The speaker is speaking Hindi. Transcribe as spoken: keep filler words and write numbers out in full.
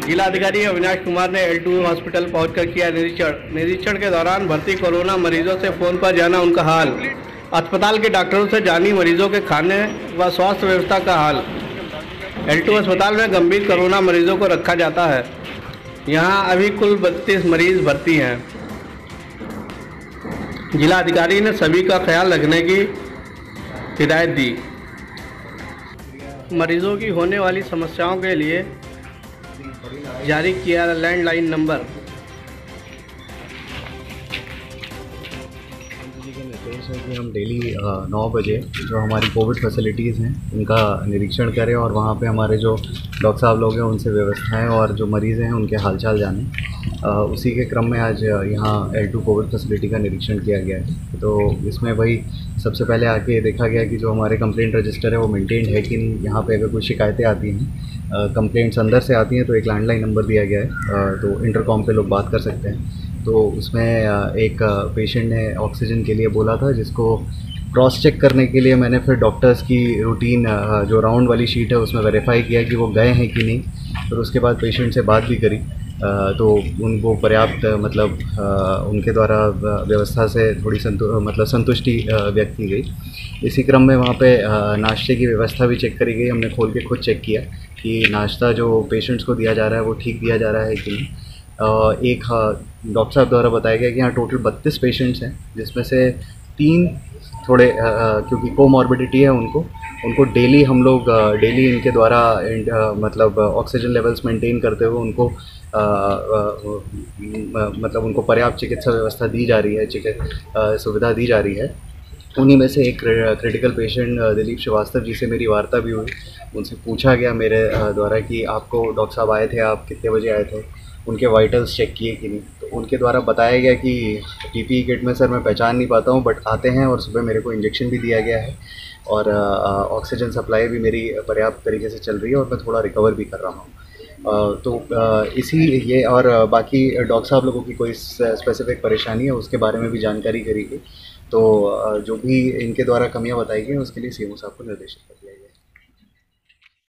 जिलाधिकारी अविनाश कुमार ने एल टू हॉस्पिटल पहुंचकर किया निरीक्षण। निरीक्षण के दौरान भर्ती कोरोना मरीजों से फोन पर जाना उनका हाल। अस्पताल के डॉक्टरों से जानी मरीजों के खाने व स्वास्थ्य व्यवस्था का हाल। एल टू अस्पताल में गंभीर कोरोना मरीजों को रखा जाता है। यहां अभी कुल बत्तीस मरीज भर्ती हैं। जिलाधिकारी ने सभी का ख्याल रखने की हिदायत दी। मरीजों की होने वाली समस्याओं के लिए जारी किया लैंडलाइन नंबर। जी का निर्देश है कि हम डेली नौ बजे जो हमारी कोविड फैसिलिटीज़ हैं उनका निरीक्षण करें और वहाँ पे हमारे जो डॉक्टर साहब लोग हैं उनसे व्यवस्थाएं और जो मरीज़ हैं उनके हालचाल जानें। आ, उसी के क्रम में आज यहाँ एल टू कोविड फैसिलिटी का निरीक्षण किया गया है। तो इसमें वही सबसे पहले आके देखा गया कि जो हमारे कंप्लेंट रजिस्टर है वो मेंटेन्ड है कि नहीं। यहाँ पे अगर कोई शिकायतें आती हैं, कंप्लेंट्स अंदर से आती हैं, तो एक लैंडलाइन नंबर दिया गया है, आ, तो इंटरकॉम पे लोग बात कर सकते हैं। तो उसमें एक पेशेंट ने ऑक्सीजन के लिए बोला था, जिसको क्रॉस चेक करने के लिए मैंने फिर डॉक्टर्स की रूटीन जो राउंड वाली शीट है उसमें वेरीफाई किया कि वो गए हैं कि नहीं। फिर उसके बाद पेशेंट से बात भी करी, तो उनको पर्याप्त मतलब उनके द्वारा व्यवस्था से थोड़ी संतु मतलब संतुष्टि व्यक्त की गई। इसी क्रम में वहाँ पे नाश्ते की व्यवस्था भी चेक करी गई। हमने खोल के खुद चेक किया कि नाश्ता जो पेशेंट्स को दिया जा रहा है वो ठीक दिया जा रहा है कि नहीं। एक डॉक्टर साहब द्वारा बताया गया कि यहाँ टोटल बत्तीस पेशेंट्स हैं, जिसमें से तीन थोड़े क्योंकि कोमॉर्बिडिटी है उनको उनको डेली हम लोग डेली इनके द्वारा मतलब ऑक्सीजन लेवल्स मेंटेन करते हुए उनको आ, आ, मतलब उनको पर्याप्त चिकित्सा व्यवस्था दी जा रही है, चिकित्सा सुविधा दी जा रही है। उन्हीं में से एक क्रिटिकल पेशेंट दिलीप श्रीवास्तव जी से मेरी वार्ता भी हुई। उनसे पूछा गया मेरे द्वारा कि आपको डॉक्टर साहब आए थे, आप कितने बजे आए थे, उनके वाइटल्स चेक किए कि नहीं। तो उनके द्वारा बताया गया कि पीपीई किट में सर मैं पहचान नहीं पाता हूँ, बट आते हैं और सुबह मेरे को इंजेक्शन भी दिया गया है और ऑक्सीजन सप्लाई भी मेरी पर्याप्त तरीके से चल रही है और मैं थोड़ा रिकवर भी कर रहा हूँ। तो इसी ये और बाकी डॉक्टर साहब लोगों की कोई स्पेसिफिक परेशानी है उसके बारे में भी जानकारी करी गई। तो जो भी इनके द्वारा कमियाँ बताई गई उसके लिए सीएमओ साहब को निर्देशित कर दिया गया।